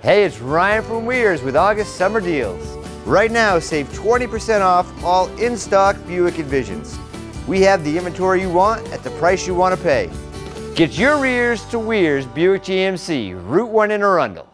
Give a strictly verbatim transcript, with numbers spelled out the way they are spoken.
Hey, it's Ryan from Weirs with August Summer Deals. Right now, save twenty percent off all in-stock Buick Envisions. We have the inventory you want at the price you want to pay. Get your ears to Weirs Buick G M C, Route one in Arundel.